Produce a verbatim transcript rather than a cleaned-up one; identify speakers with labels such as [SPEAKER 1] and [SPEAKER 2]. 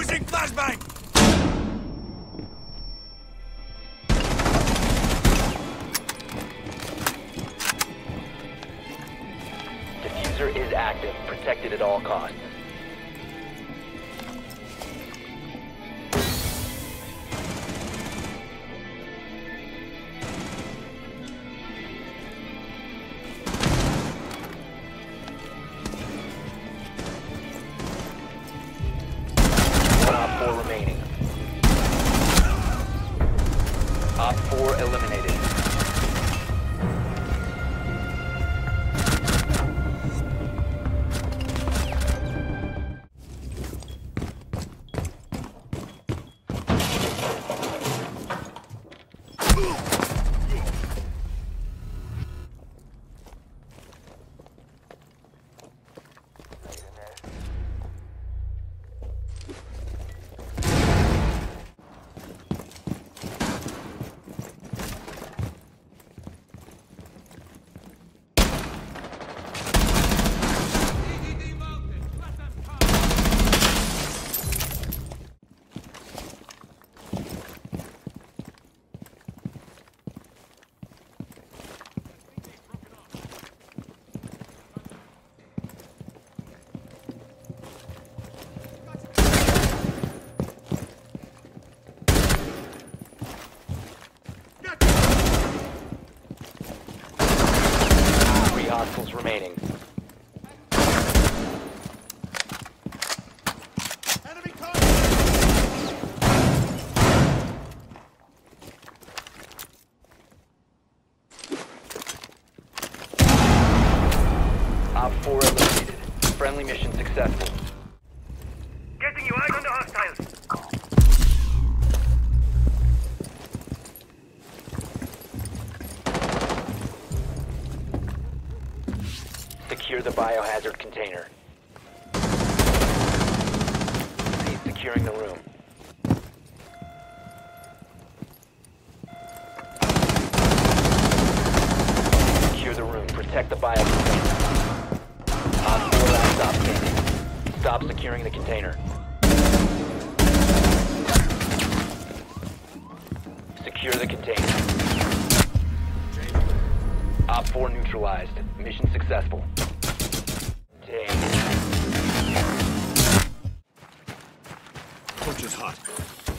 [SPEAKER 1] Using flashbang!
[SPEAKER 2] Diffuser is active, protected at all costs. One Op four remaining. Op four eliminated. Three hostiles remaining.
[SPEAKER 1] Enemy contact!
[SPEAKER 2] Op four eliminated. Friendly mission successful.
[SPEAKER 3] Getting you eyes on the hostiles.
[SPEAKER 2] Secure the biohazard container. Cease securing the room. Secure the room. Protect the bio container. Op four last stop standing. Stop securing the container. Secure the container. Op four neutralized. Mission successful. Dang.
[SPEAKER 1] Torch is hot.